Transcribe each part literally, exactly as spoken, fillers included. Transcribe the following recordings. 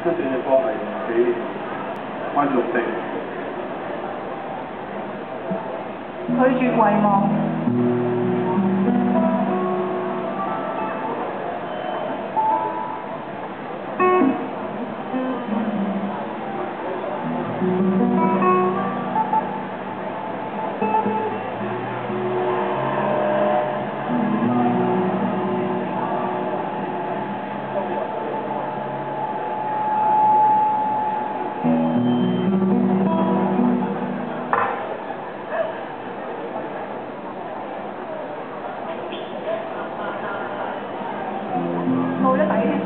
嗰段嘅歌係俾觀眾聽。 拒絕遺忘。冇得抵嘅。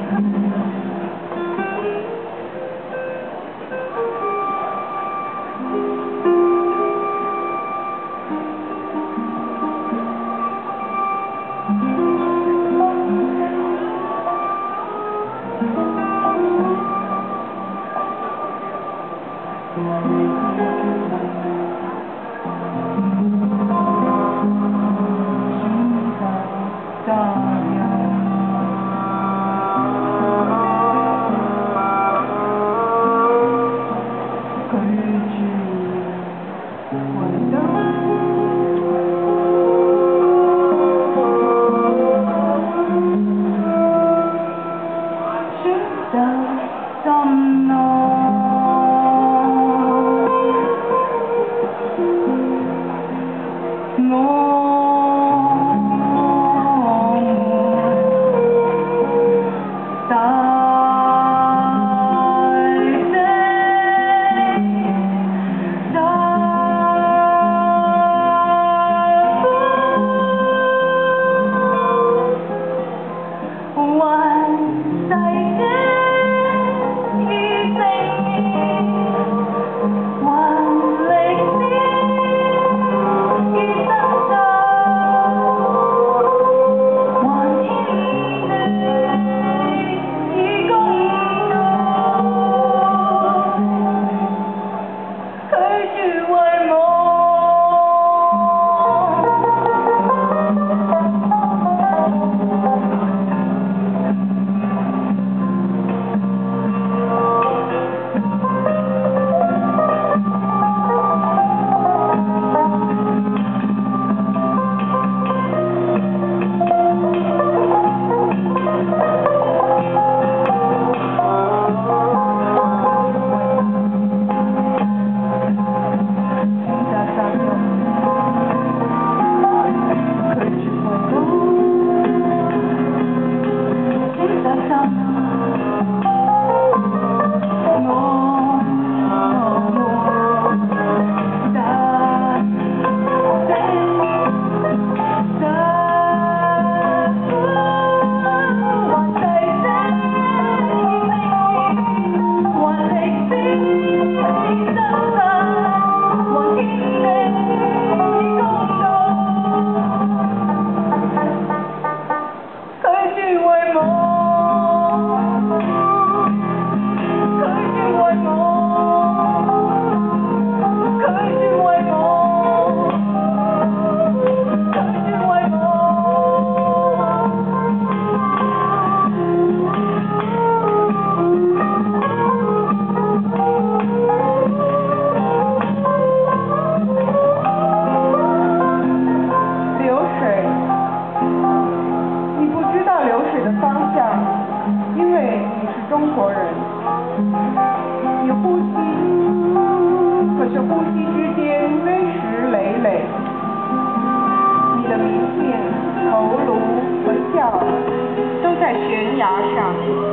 中国人，你呼吸，可是呼吸之间堆石累累，你的明镜、头颅和笑都在悬崖上。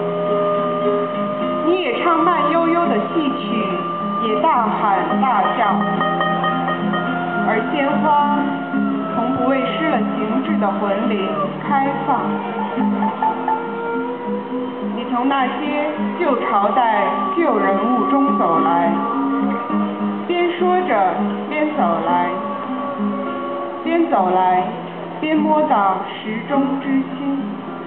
你也唱慢悠悠的戏曲，也大喊大叫，而鲜花从不为失了形制的魂灵开放。你从那些旧朝代旧人物中走来，边说着边走来，边走来边摸到石中之心，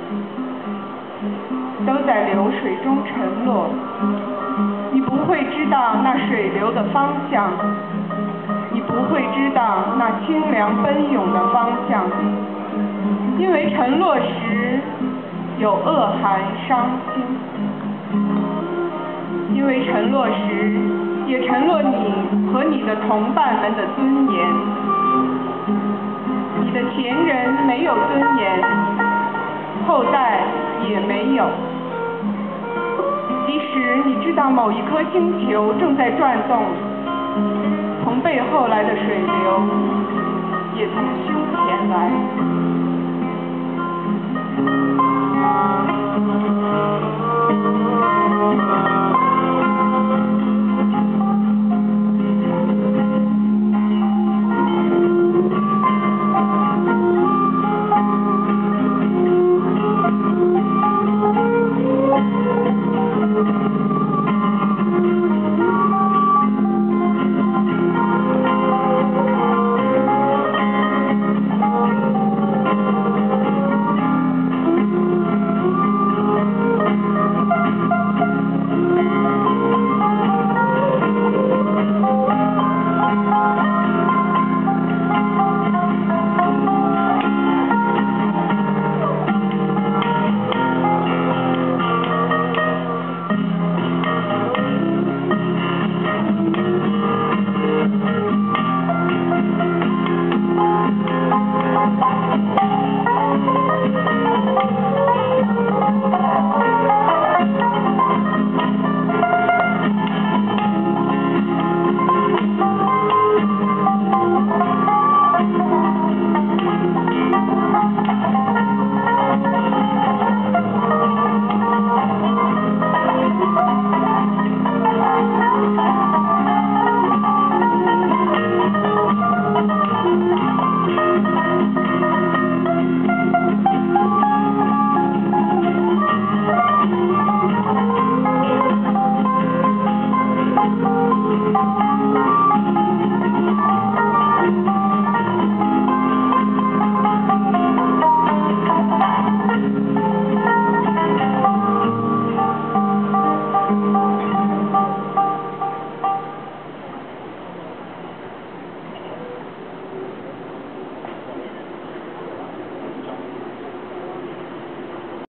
都在流水中沉落。你不会知道那水流的方向，你不会知道那清凉奔涌的方向，因为沉落时有恶寒伤心。 因为沉落时，也沉落你和你的同伴们的尊严。你的前人没有尊严，后代也没有。即使你知道某一颗星球正在转动，从背后来的水流，也从胸前来。